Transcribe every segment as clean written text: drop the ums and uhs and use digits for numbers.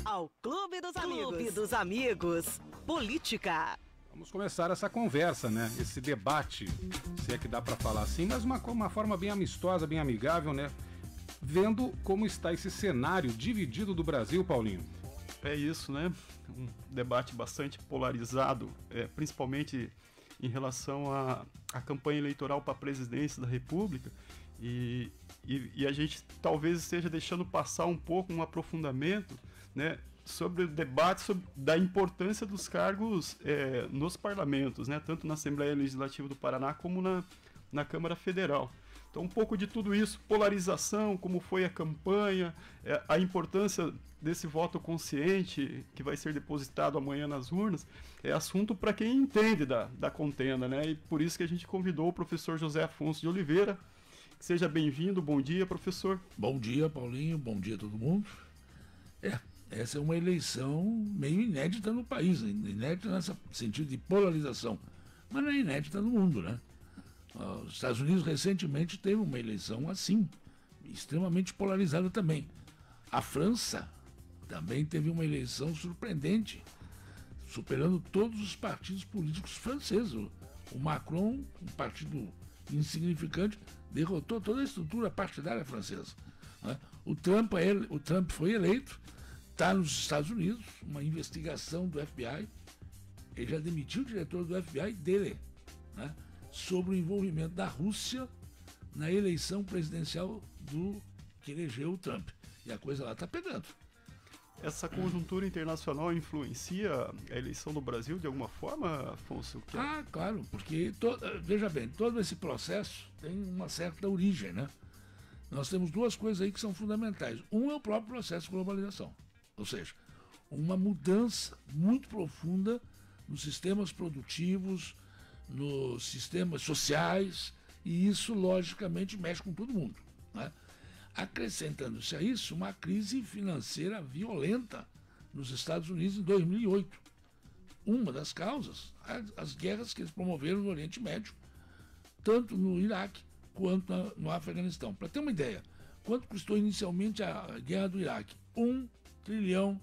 ao Clube dos Amigos. Clube dos Amigos. Política. Vamos começar essa conversa, né? Esse debate, se é que dá para falar assim, mas uma forma bem amistosa, bem amigável, né? Vendo como está esse cenário dividido do Brasil, Paulinho. É isso, né? Um debate bastante polarizado, principalmente em relação à campanha eleitoral para a presidência da República, e a gente talvez esteja deixando passar um pouco um aprofundamento, né, sobre o debate da importância dos cargos nos parlamentos, né, tanto na Assembleia Legislativa do Paraná como na Câmara Federal. Então, um pouco de tudo isso, polarização, como foi a campanha, a importância desse voto consciente que vai ser depositado amanhã nas urnas, é assunto para quem entende da contenda, né? E por isso que a gente convidou o professor José Afonso de Oliveira. Seja bem-vindo, bom dia, professor. Bom dia, Paulinho, bom dia a todo mundo. Essa é uma eleição meio inédita no país, inédita nesse sentido de polarização, mas não é inédita no mundo, né? Os Estados Unidos recentemente teve uma eleição assim, extremamente polarizada também. A França também teve uma eleição surpreendente, superando todos os partidos políticos franceses. O Macron, um partido insignificante, derrotou toda a estrutura partidária francesa, né? O Trump foi eleito, está nos Estados Unidos, uma investigação do FBI, ele já demitiu o diretor do FBI dele, né, sobre o envolvimento da Rússia na eleição presidencial que elegeu o Trump. E a coisa lá está pegando. Essa conjuntura internacional influencia a eleição do Brasil de alguma forma, Afonso? Ah, claro, porque, veja bem, todo esse processo tem uma certa origem, né? Nós temos duas coisas aí que são fundamentais. Um é o próprio processo de globalização, ou seja, uma mudança muito profunda nos sistemas produtivos, nos sistemas sociais, e isso logicamente mexe com todo mundo, né? Acrescentando-se a isso uma crise financeira violenta nos Estados Unidos em 2008. Uma das causas, as guerras que eles promoveram no Oriente Médio, tanto no Iraque quanto no Afeganistão. Para ter uma ideia, quanto custou inicialmente a guerra do Iraque? $1 trilhão.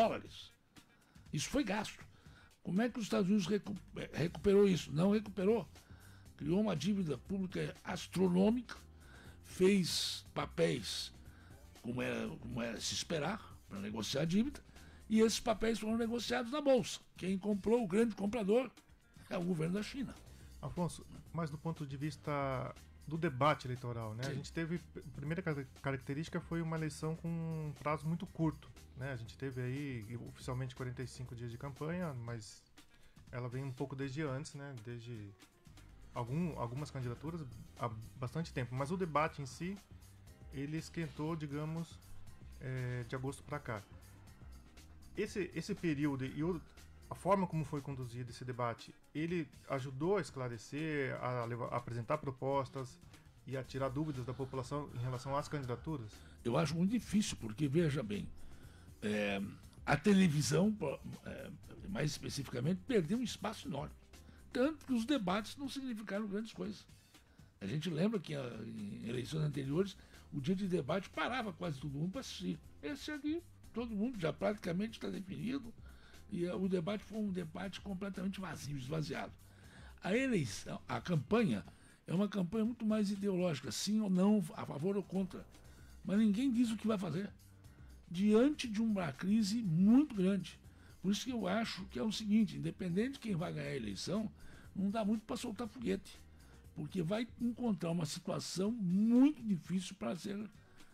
Isso foi gasto. Como é que os Estados Unidos recuperou isso? Não recuperou. Criou uma dívida pública astronômica, fez papéis como era se esperar para negociar a dívida, e esses papéis foram negociados na Bolsa. Quem comprou, o grande comprador, é o governo da China. Afonso, mas do ponto de vista do debate eleitoral, né? A gente teve, a primeira característica foi uma eleição com um prazo muito curto, né? A gente teve aí oficialmente 45 dias de campanha, mas ela vem um pouco desde antes, né? Desde algumas candidaturas há bastante tempo. Mas o debate em si, ele esquentou, digamos, de agosto para cá. Esse período e a forma como foi conduzido esse debate, ele ajudou a esclarecer, a apresentar propostas e a tirar dúvidas da população em relação às candidaturas? Eu acho muito difícil, porque, veja bem, a televisão, mais especificamente, perdeu um espaço enorme. Tanto que os debates não significaram grandes coisas. A gente lembra que em eleições anteriores, o dia de debate parava quase todo mundo para assistir. Esse aqui, todo mundo já praticamente está definido, e o debate foi um debate completamente vazio, esvaziado. A eleição, a campanha, é uma campanha muito mais ideológica, sim ou não, a favor ou contra. Mas ninguém diz o que vai fazer, diante de uma crise muito grande. Por isso que eu acho que é o seguinte, independente de quem vai ganhar a eleição, não dá muito para soltar foguete, porque vai encontrar uma situação muito difícil para ser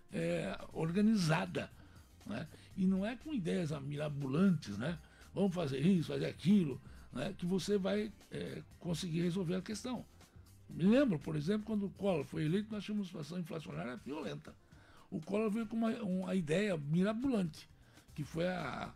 organizada, né? E não é com ideias mirabolantes, né? Vamos fazer isso, fazer aquilo, né? Que você vai conseguir resolver a questão. Me lembro, por exemplo, quando o Collor foi eleito, nós tínhamos uma situação inflacionária violenta. O Collor veio com uma ideia mirabolante, que foi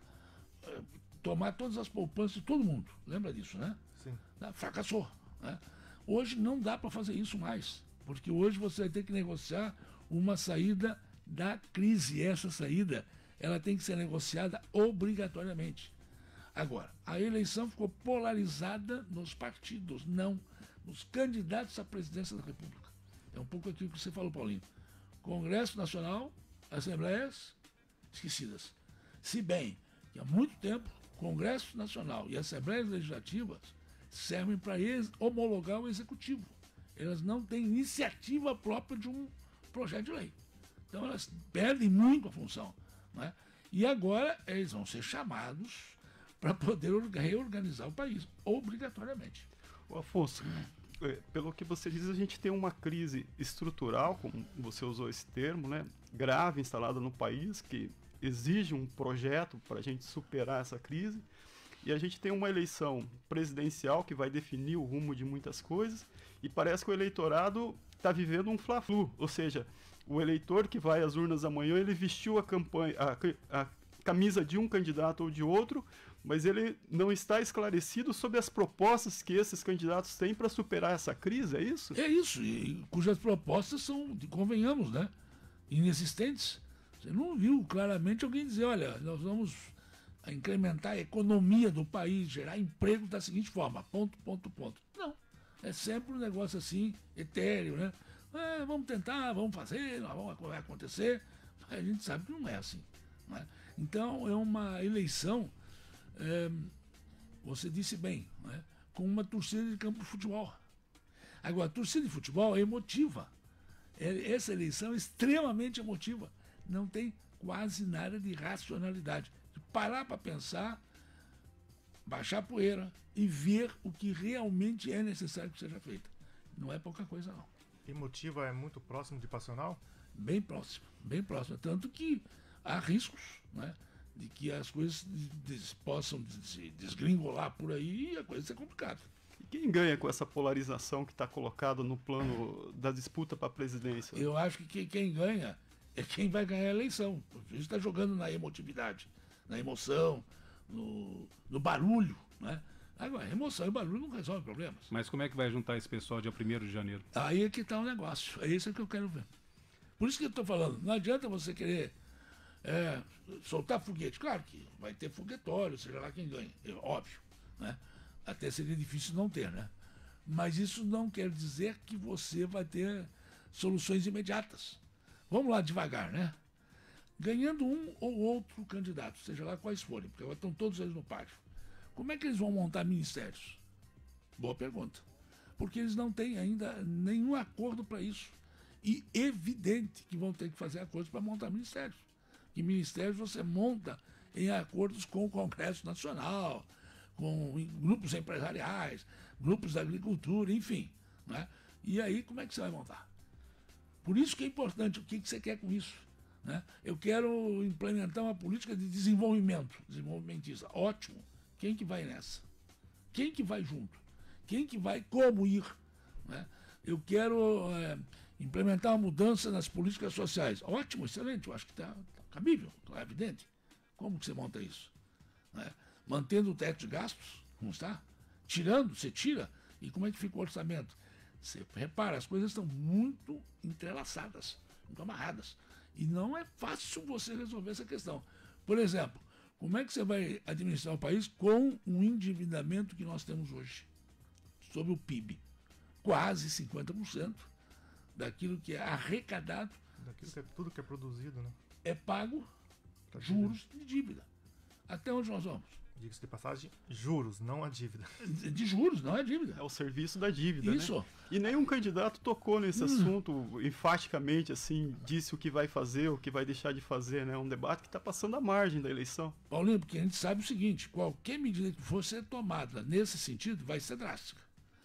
tomar todas as poupanças de todo mundo. Lembra disso, né? Sim. Fracassou, né? Hoje não dá para fazer isso mais, porque hoje você vai ter que negociar uma saída da crise. E essa saída, ela tem que ser negociada obrigatoriamente. Agora, a eleição ficou polarizada nos partidos, não nos candidatos à presidência da República. É um pouco aquilo que você falou, Paulinho. Congresso Nacional, assembleias esquecidas. Se bem que há muito tempo, Congresso Nacional e Assembleias Legislativas servem para homologar o Executivo. Elas não têm iniciativa própria de um projeto de lei. Então elas perdem muito a função. Não é? E agora eles vão ser chamados para poder reorganizar o país, obrigatoriamente. Ô Afonso, pelo que você diz, a gente tem uma crise estrutural, como você usou esse termo, né, grave instalada no país, que exige um projeto para a gente superar essa crise. E a gente tem uma eleição presidencial que vai definir o rumo de muitas coisas, e parece que o eleitorado está vivendo um fla-flu, ou seja, o eleitor que vai às urnas amanhã, ele vestiu a camisa de um candidato ou de outro, mas ele não está esclarecido sobre as propostas que esses candidatos têm para superar essa crise, é isso? É isso, e cujas propostas são, convenhamos, né, inexistentes. Você não viu claramente alguém dizer, olha, nós vamos incrementar a economia do país, gerar emprego da seguinte forma, ponto. Não, é sempre um negócio assim, etéreo, né? Vamos tentar, vamos fazer, vai acontecer, mas a gente sabe que não é assim. Não é? Então é uma eleição, você disse bem, né? Com uma torcida de campo de futebol. Agora, a torcida de futebol é emotiva. Essa eleição é extremamente emotiva. Não tem quase nada de racionalidade. De parar para pensar, baixar a poeira e ver o que realmente é necessário que seja feito. Não é pouca coisa, não. Emotiva é muito próximo de passional? Bem próximo. Tanto que há riscos, né, de que as coisas possam se desgringolar por aí e a coisa ser complicada. E quem ganha com essa polarização que está colocada no plano da disputa para a presidência? Eu acho que quem ganha é quem vai ganhar a eleição. A gente está jogando na emotividade, na emoção, no barulho, né? Agora, emoção e barulho não resolvem problemas. Mas como é que vai juntar esse pessoal dia 1º de janeiro? Aí é que está o negócio. É isso que eu quero ver. Por isso que eu estou falando. Não adianta você querer soltar foguete. Claro que vai ter foguetório, seja lá quem ganha. É óbvio. Né? Até seria difícil não ter, né? Mas isso não quer dizer que você vai ter soluções imediatas. Vamos lá devagar, né? Ganhando um ou outro candidato, seja lá quais forem, porque agora estão todos eles no páreo. Como é que eles vão montar ministérios? Boa pergunta. Porque eles não têm ainda nenhum acordo para isso. E evidente que vão ter que fazer acordos para montar ministérios. Que ministérios você monta em acordos com o Congresso Nacional, com grupos empresariais, grupos da agricultura, enfim. Né? E aí, como é que você vai montar? Por isso que é importante, o que você quer com isso? Né? Eu quero implementar uma política de desenvolvimento, desenvolvimentista. Ótimo. Quem que vai nessa? Quem que vai junto? Quem que vai como ir? Né? Eu quero implementar uma mudança nas políticas sociais. Ótimo, excelente, eu acho que está cabível, é evidente. Como que você monta isso? Né? Mantendo o teto de gastos, como está? Tirando, você tira. E como é que fica o orçamento? Você repara, as coisas estão muito entrelaçadas, muito amarradas. E não é fácil você resolver essa questão. Por exemplo, como é que você vai administrar o país com o endividamento que nós temos hoje sobre o PIB? Quase 50% daquilo que é arrecadado. Daquilo que tudo que é produzido, né? É pago juros de dívida. Até onde nós vamos? Diga-se de passagem, juros, não a dívida. De juros, não é dívida. É o serviço da dívida, Isso. né? E nenhum candidato tocou nesse assunto enfaticamente, assim, disse o que vai fazer, o que vai deixar de fazer, né? É um debate que está passando à margem da eleição. Paulinho, porque a gente sabe o seguinte, qualquer medida que for ser tomada nesse sentido vai ser drástica.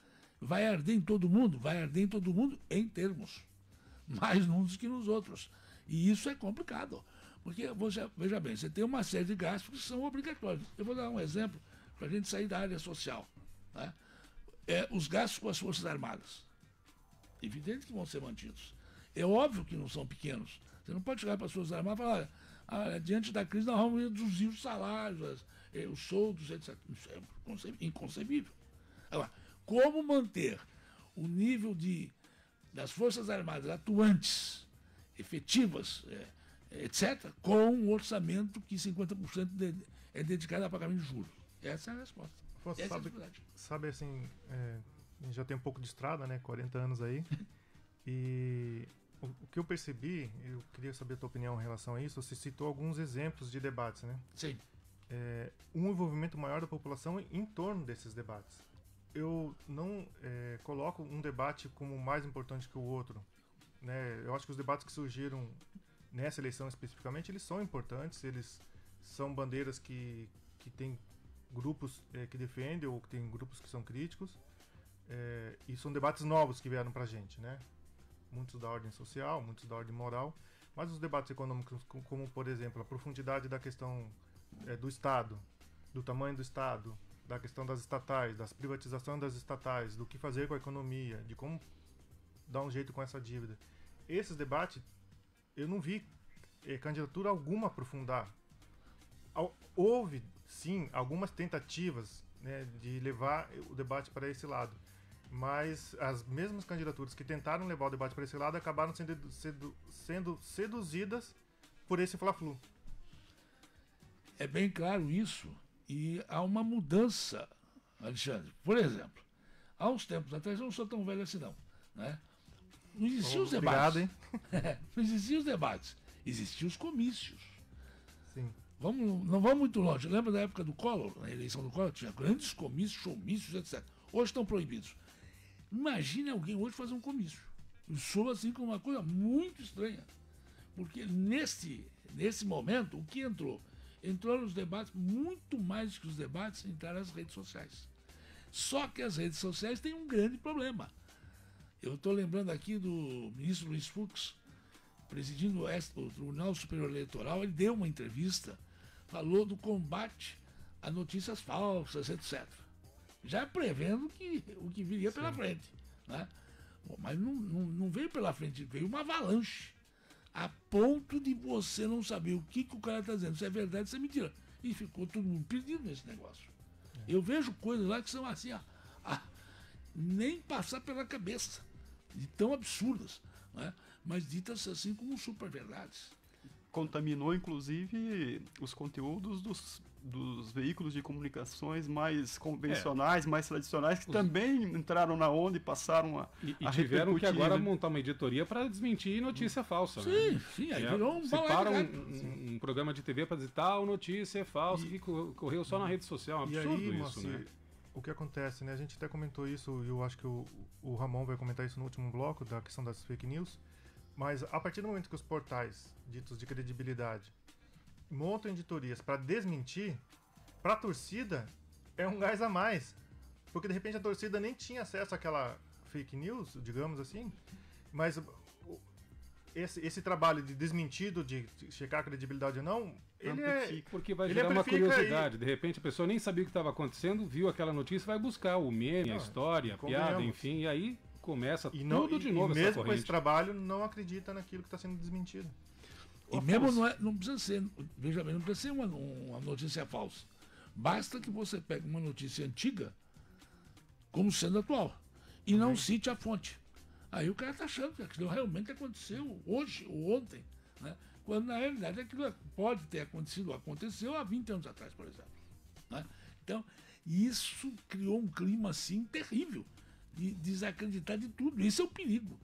Vai arder em todo mundo? Vai arder em todo mundo em termos. Mais uns que nos outros. E isso é complicado. Porque, veja bem, você tem uma série de gastos que são obrigatórios. Eu vou dar um exemplo para a gente sair da área social. Né? Os gastos com as Forças Armadas. Evidente que vão ser mantidos. É óbvio que não são pequenos. Você não pode chegar para as Forças Armadas e falar, diante da crise nós vamos reduzir os salários, os soldos, etc. Isso é inconcebível. Agora, como manter o nível das Forças Armadas atuantes, efetivas, etc., com um orçamento que 50% é dedicado a pagamento de juros? Essa é a resposta. Você sabe assim, a gente já tem um pouco de estrada, né? 40 anos aí. E O que eu percebi, eu queria saber a tua opinião em relação a isso. Você citou alguns exemplos de debates, né? Sim. Um envolvimento maior da população em torno desses debates. Eu não coloco um debate como mais importante que o outro, né? Eu acho que os debates que surgiram nessa eleição especificamente, eles são importantes, eles são bandeiras que têm grupos que defendem ou que tem grupos que são críticos, e são debates novos que vieram pra gente, né? Muitos da ordem social, muitos da ordem moral, mas os debates econômicos, como por exemplo a profundidade da questão do Estado, do tamanho do Estado, da questão das estatais, das privatizações das estatais, do que fazer com a economia, de como dar um jeito com essa dívida. Esses debates, eu não vi candidatura alguma aprofundar. Houve, sim, algumas tentativas, né, de levar o debate para esse lado, mas as mesmas candidaturas que tentaram levar o debate para esse lado acabaram sendo seduzidas por esse fla-flu. É bem claro isso, e há uma mudança, Alexandre. Por exemplo, há uns tempos atrás, eu não sou tão velho assim não, né? Não existiam os debates. Obrigado, hein? Não existiam os debates, existiam os comícios. Sim. Não vamos muito longe. Lembra da época do Collor, na eleição do Collor? Tinha grandes comícios, showmícios, etc. Hoje estão proibidos. Imagine alguém hoje fazer um comício. Eu sou assim como uma coisa muito estranha. Porque nesse momento, o que entrou? Entrou nos debates, muito mais que os debates, entraram as redes sociais. Só que as redes sociais têm um grande problema. Eu estou lembrando aqui do ministro Luiz Fux, presidindo o Tribunal Superior Eleitoral, ele deu uma entrevista, falou do combate a notícias falsas, etc. Já prevendo o que viria pela frente. Né? Bom, mas não veio pela frente, veio uma avalanche. A ponto de você não saber o que o cara está dizendo, se é verdade, se é mentira. E ficou todo mundo perdido nesse negócio. Eu vejo coisas lá que são assim, nem passar pela cabeça, de tão absurdas, né? Mas ditas assim como super verdades. Contaminou, inclusive, os conteúdos dos veículos de comunicações mais convencionais, mais tradicionais, que também entraram na onda e passaram a tiveram que agora montar uma editoria para desmentir notícia falsa. Sim, né? sim, aí virou um separa um programa de TV para dizer tal notícia é falsa, que correu só na rede social. É um absurdo aí, isso, né? O que acontece, né? A gente até comentou isso, e eu acho que o Ramon vai comentar isso no último bloco, da questão das fake news. Mas a partir do momento que os portais, ditos de credibilidade, montam editorias para desmentir, para a torcida é um gás a mais. Porque de repente a torcida nem tinha acesso àquela fake news, digamos assim, mas esse trabalho de desmentido, de checar a credibilidade ou não, porque vai gerar uma curiosidade. De repente a pessoa nem sabia o que estava acontecendo, viu aquela notícia, vai buscar o meme, a história, a piada, enfim, e aí começa tudo de novo essa corrente. Mesmo com esse trabalho, não acredita naquilo que está sendo desmentido. E mesmo não precisa ser, veja bem, não precisa ser uma notícia falsa. Basta que você pegue uma notícia antiga como sendo atual e não cite a fonte. Aí o cara está achando que aquilo realmente aconteceu hoje ou ontem, né? Quando na realidade aquilo pode ter aconteceu há 20 anos atrás, por exemplo. Né? Então, isso criou um clima assim terrível de desacreditar de tudo. Isso é o perigo.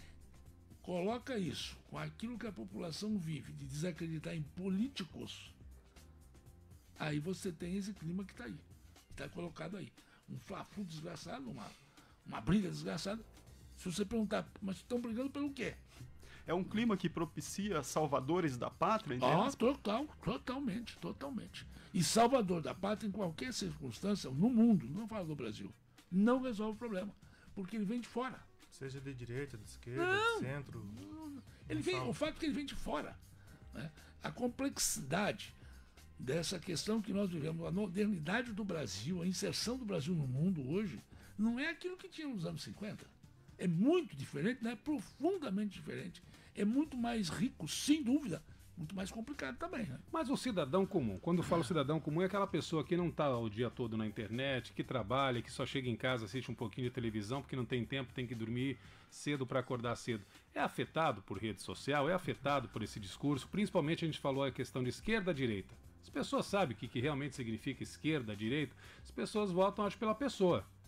Coloca isso com aquilo que a população vive, de desacreditar em políticos, aí você tem esse clima que está aí, está colocado aí. Um fla-flu desgraçado, uma briga desgraçada. Se você perguntar, mas estão brigando pelo quê? É um clima que propicia salvadores da pátria? Totalmente. E salvador da pátria, em qualquer circunstância, no mundo, não falo do Brasil, não resolve o problema, porque ele vem de fora. Seja de direita, de esquerda, de centro. O fato é que ele vem de fora. Né? A complexidade dessa questão que nós vivemos, a modernidade do Brasil, a inserção do Brasil no mundo hoje, não é aquilo que tinha nos anos 50. É muito diferente, né? Profundamente diferente. É muito mais rico, sem dúvida, muito mais complicado também. Né? Mas o cidadão comum, quando falo cidadão comum, é aquela pessoa que não está o dia todo na internet, que trabalha, que só chega em casa, assiste um pouquinho de televisão, porque não tem tempo, tem que dormir cedo para acordar cedo. É afetado por rede social, é afetado por esse discurso, principalmente a gente falou a questão de esquerda-direita. As pessoas sabem o que realmente significa esquerda, direita, as pessoas votam, acho, pela pessoa.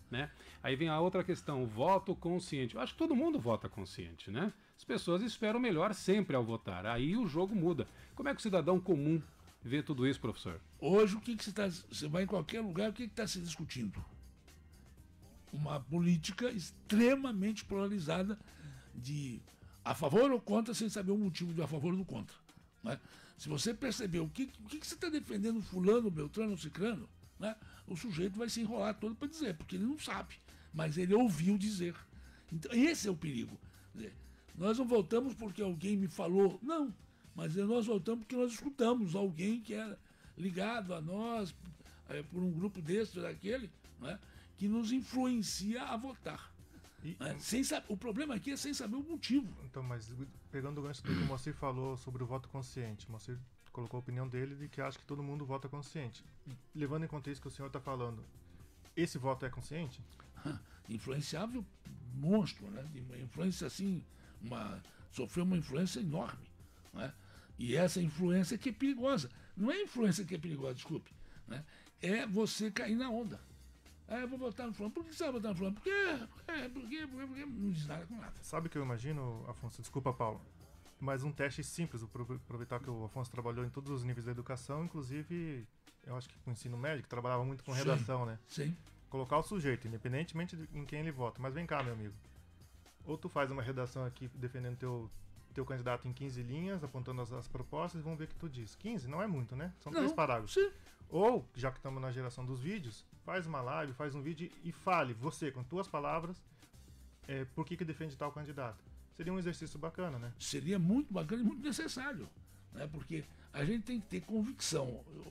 né? Aí vem a outra questão, o voto consciente. Eu acho que todo mundo vota consciente, né? As pessoas esperam o melhor sempre ao votar. Aí o jogo muda. Como é que o cidadão comum vê tudo isso, professor? Hoje, você vai em qualquer lugar, o que está se discutindo? Uma política extremamente polarizada de a favor ou contra, sem saber o motivo de a favor ou do contra. Né? Se você perceber o que você está defendendo, fulano, beltrano, cicrano, né? O sujeito vai se enrolar todo para dizer, porque ele não sabe, mas ele ouviu dizer. Então, esse é o perigo. Quer dizer, nós não votamos porque alguém me falou, não, mas nós votamos porque nós escutamos alguém que era ligado a nós, por um grupo desse ou daquele, né? Que nos influencia a votar. O problema aqui é sem saber o motivo. Então, mas pegando o gancho do que o Moacir falou sobre o voto consciente, o Moacir colocou a opinião dele de que acha que todo mundo vota consciente. Levando em conta isso que o senhor está falando, esse voto é consciente? Influenciável monstro, né? Uma influência assim, sofreu uma influência enorme, né? E essa influência que é perigosa. Não é a influência que é perigosa, desculpe, né? É você cair na onda. Eu vou votar no fulano. Por que você vai votar no fulano? Porque não diz nada com nada. Sabe o que eu imagino, Afonso? Desculpa, Paulo. Mas um teste simples, vou aproveitar que o Afonso trabalhou em todos os níveis da educação, inclusive, eu acho que com o ensino médio, que trabalhava muito com redação, né? Sim. Colocar o sujeito, independentemente em quem ele vota. Mas vem cá, meu amigo. Ou tu faz uma redação aqui defendendo teu candidato em 15 linhas, apontando as propostas, e vamos ver o que tu diz. 15 não é muito, né? São 3 parágrafos. Sim. Ou, já que estamos na geração dos vídeos, faz uma live, faz um vídeo e fale, você, com tuas palavras, por que defende tal candidato. Seria um exercício bacana, né? Seria muito bacana e muito necessário, né? Porque a gente tem que ter convicção.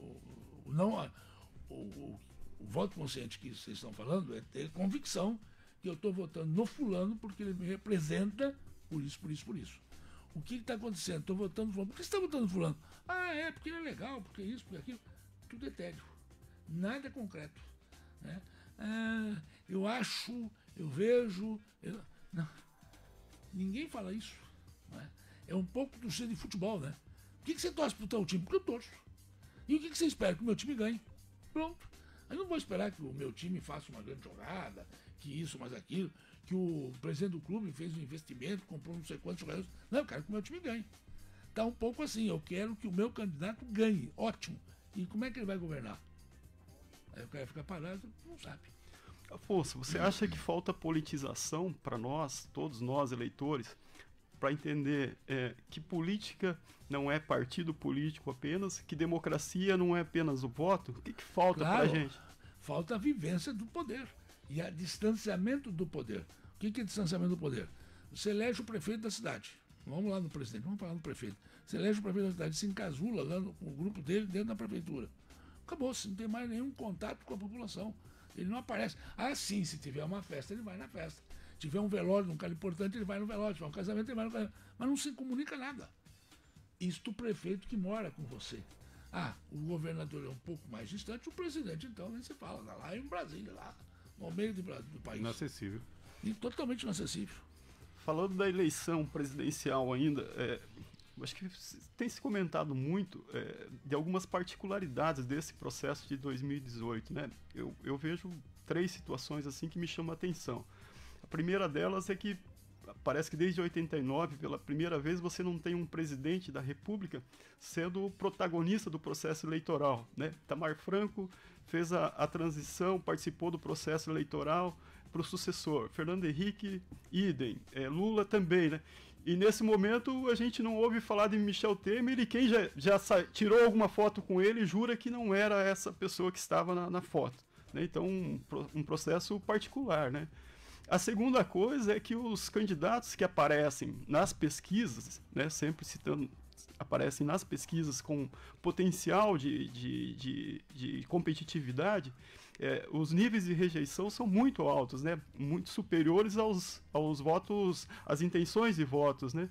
O voto consciente que vocês estão falando é ter convicção que eu estou votando no fulano porque ele me representa por isso, por isso, por isso. O que está acontecendo? Estou votando no fulano. Por que você está votando no fulano? Porque ele é legal, porque isso, porque aquilo. Tudo é tédio. Nada é concreto. Né? Eu acho, eu vejo... Não. Ninguém fala isso. Né? É um pouco do ser de futebol, né? Por que você torce pro teu time? Porque eu torço. E o que você espera? Que o meu time ganhe. Pronto. Eu não vou esperar que o meu time faça uma grande jogada, que isso, mas aquilo, que o presidente do clube fez um investimento, comprou não sei quantos jogadores. Não, eu quero que o meu time ganhe. Tá um pouco assim, eu quero que o meu candidato ganhe. Ótimo. E como é que ele vai governar? Aí o cara fica parado, não sabe. Afonso, você acha que falta politização para nós, todos nós eleitores, para entender que política não é partido político apenas, que democracia não é apenas o voto? O que falta para a gente? Falta a vivência do poder e a distanciamento do poder. O que é distanciamento do poder? Você elege o prefeito da cidade. Vamos lá no presidente, vamos falar no prefeito. Você elege o prefeito da cidade, se encasula lá com o grupo dele dentro da prefeitura. Acabou-se, não tem mais nenhum contato com a população. Ele não aparece. Sim, se tiver uma festa, ele vai na festa. Se tiver um velório de um cara importante, ele vai no velório. Se tiver um casamento, ele vai no casamento. Mas não se comunica nada. Isto o prefeito que mora com você. O governador é um pouco mais distante, o presidente, então, nem se fala. Lá em Brasília, lá no meio do país. Inacessível. E totalmente inacessível. Falando da eleição presidencial ainda, acho que tem se comentado muito de algumas particularidades desse processo de 2018, né? Eu vejo 3 situações assim que me chamam a atenção. A primeira delas é que parece que desde 89, pela primeira vez, você não tem um presidente da República sendo o protagonista do processo eleitoral, né? Itamar Franco fez a transição, participou do processo eleitoral para o sucessor. Fernando Henrique, idem. Lula também, né? E nesse momento a gente não ouve falar de Michel Temer e quem já tirou alguma foto com ele jura que não era essa pessoa que estava na foto. Né? Então, um processo particular, né? A segunda coisa é que os candidatos que aparecem nas pesquisas, né, sempre citando, aparecem nas pesquisas com potencial de competitividade, os níveis de rejeição são muito altos, né, muito superiores aos votos, às intenções de votos, né.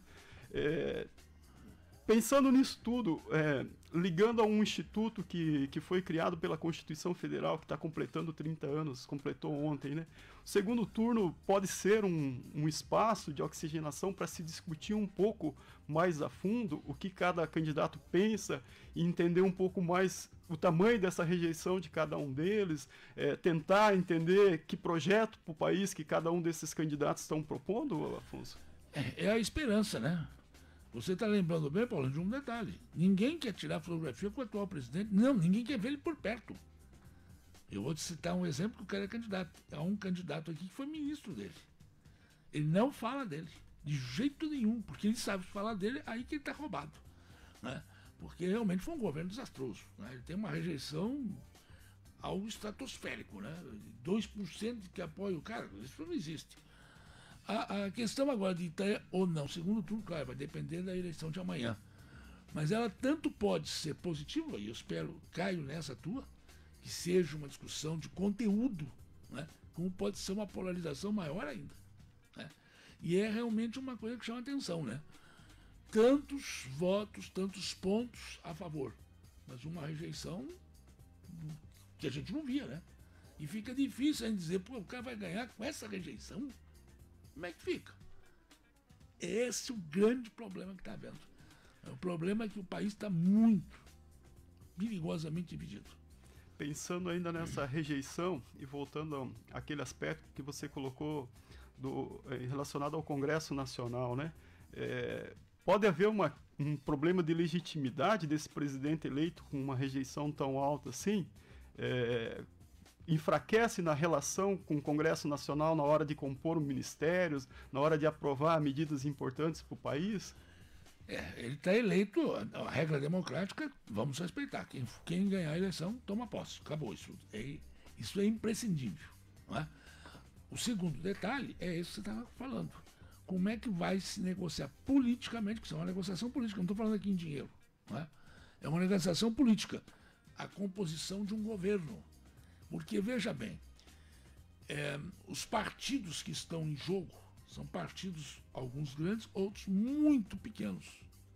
Pensando nisso tudo, ligando a um instituto que foi criado pela Constituição Federal, que está completando 30 anos, completou ontem, né? O segundo turno pode ser um espaço de oxigenação para se discutir um pouco mais a fundo o que cada candidato pensa e entender um pouco mais o tamanho dessa rejeição de cada um deles, tentar entender que projeto para o país que cada um desses candidatos estão propondo, Afonso? É a esperança, né? Você está lembrando bem, Paulo, de um detalhe. Ninguém quer tirar fotografia com o atual presidente. Não, ninguém quer ver ele por perto. Eu vou te citar um exemplo que o cara é candidato. Há um candidato aqui que foi ministro dele. Ele não fala dele, de jeito nenhum, porque ele sabe falar dele, aí que ele está roubado. Né? Porque realmente foi um governo desastroso. Né? Ele tem uma rejeição algo estratosférico, né? 2% que apoia o cara, isso não existe. A questão agora de ter ou não, segundo turno, claro, vai depender da eleição de amanhã. Mas ela tanto pode ser positiva, e eu espero, caio nessa tua, que seja uma discussão de conteúdo, né? Como pode ser uma polarização maior ainda. Né? E é realmente uma coisa que chama atenção, né? Tantos votos, tantos pontos a favor, mas uma rejeição que a gente não via, né? E fica difícil em dizer, pô, o cara vai ganhar com essa rejeição? Como é que fica? Esse é o grande problema que está havendo. O problema é que o país está muito perigosamente dividido. Pensando ainda nessa rejeição e voltando àquele aspecto que você colocou relacionado ao Congresso Nacional, né? Pode haver um problema de legitimidade desse presidente eleito com uma rejeição tão alta assim? Enfraquece na relação com o Congresso Nacional na hora de compor ministérios, na hora de aprovar medidas importantes para o país? Ele está eleito, a regra democrática, vamos respeitar. Quem ganhar a eleição toma posse. Acabou isso. Isso é imprescindível. Não é? O segundo detalhe é esse que você estava falando. Como é que vai se negociar politicamente, porque isso é uma negociação política, não estou falando aqui em dinheiro. Não é? É uma negociação política. A composição de um governo. Porque, veja bem, os partidos que estão em jogo são partidos, alguns grandes, outros muito pequenos.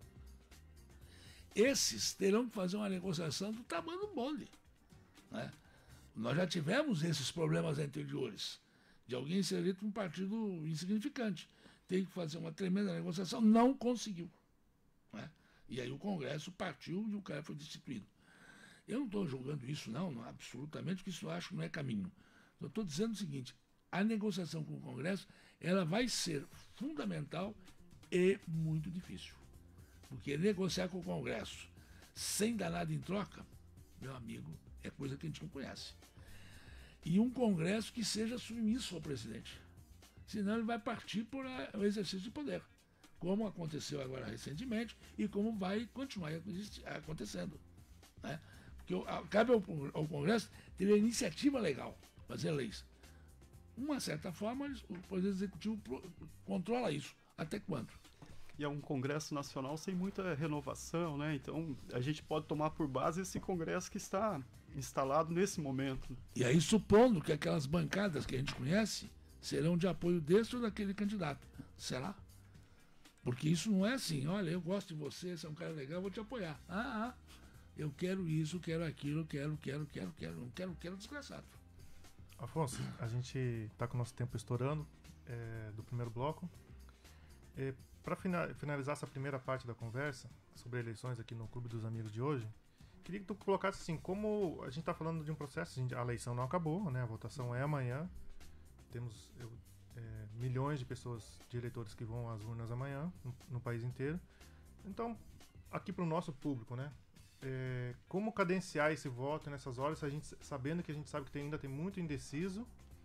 Esses terão que fazer uma negociação do tamanho do bonde. Né? Nós já tivemos esses problemas anteriores, de alguém ser eleito um partido insignificante. Tem que fazer uma tremenda negociação, não conseguiu. Né? E aí o Congresso partiu e o cara foi destituído. Eu não estou julgando isso, não, absolutamente, porque isso eu acho que não é caminho. Eu estou dizendo o seguinte, a negociação com o Congresso, ela vai ser fundamental e muito difícil. Porque negociar com o Congresso sem dar nada em troca, meu amigo, é coisa que a gente não conhece. E um Congresso que seja submisso ao presidente. Senão ele vai partir por o exercício de poder, como aconteceu agora recentemente e como vai continuar acontecendo. Né? Porque cabe ao Congresso ter a iniciativa legal, fazer leis. Uma certa forma, o Poder Executivo controla isso. Até quando? E é um Congresso Nacional sem muita renovação, né? Então, a gente pode tomar por base esse Congresso que está instalado nesse momento. E aí, supondo que aquelas bancadas que a gente conhece serão de apoio desse ou daquele candidato. Será? Porque isso não é assim, olha, eu gosto de você, você é um cara legal, eu vou te apoiar. Eu quero isso, quero aquilo, não quero desgraçado. Afonso, a gente está com o nosso tempo estourando do primeiro bloco. Para finalizar essa primeira parte da conversa sobre eleições aqui no Clube dos Amigos de hoje, queria que tu colocasse assim, como a gente está falando de um processo, a eleição não acabou, né? A votação é amanhã, temos milhões de pessoas, de eleitores que vão às urnas amanhã, no país inteiro. Então, aqui para o nosso público, né? Como cadenciar esse voto nessas horas, sabendo que a gente sabe que ainda tem muito indeciso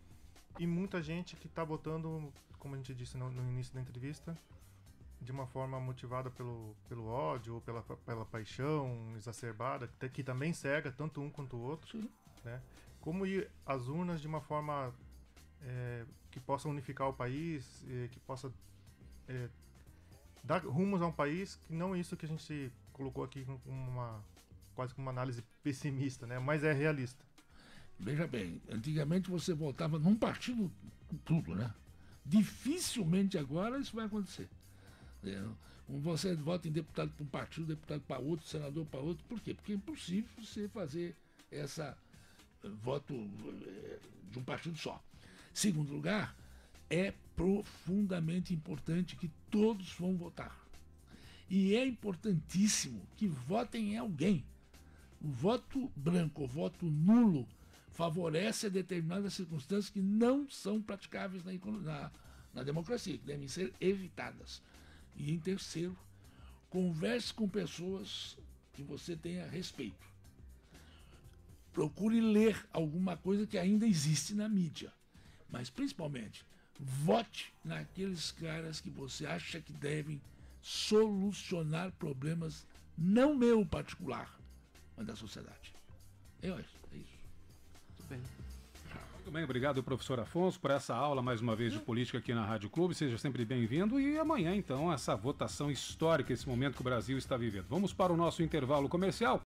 e muita gente que está votando, como a gente disse no início da entrevista, de uma forma motivada pelo ódio ou pela paixão exacerbada, que também cega tanto um quanto o outro. Né? Como ir às urnas de uma forma que possa unificar o país, que possa dar rumos a um país que não é isso que a gente colocou aqui com quase uma análise pessimista, né? Mas é realista. Veja bem, antigamente você votava num partido tudo, né? Dificilmente agora isso vai acontecer. Você vota em deputado para um partido, deputado para outro, senador para outro. Por quê? Porque é impossível você fazer essa voto de um partido só. Segundo lugar, é profundamente importante que todos vão votar. E é importantíssimo que votem em alguém. O voto branco, o voto nulo, favorece determinadas circunstâncias que não são praticáveis na democracia, que devem ser evitadas. E, em terceiro, converse com pessoas que você tenha respeito. Procure ler alguma coisa que ainda existe na mídia. Mas, principalmente, vote naqueles caras que você acha que devem solucionar problemas, não meu particular, mas da sociedade. É isso. Muito bem. Muito bem, obrigado, professor Afonso, por essa aula, mais uma vez, de política aqui na Rádio Clube. Seja sempre bem-vindo. E amanhã, então, essa votação histórica, esse momento que o Brasil está vivendo. Vamos para o nosso intervalo comercial.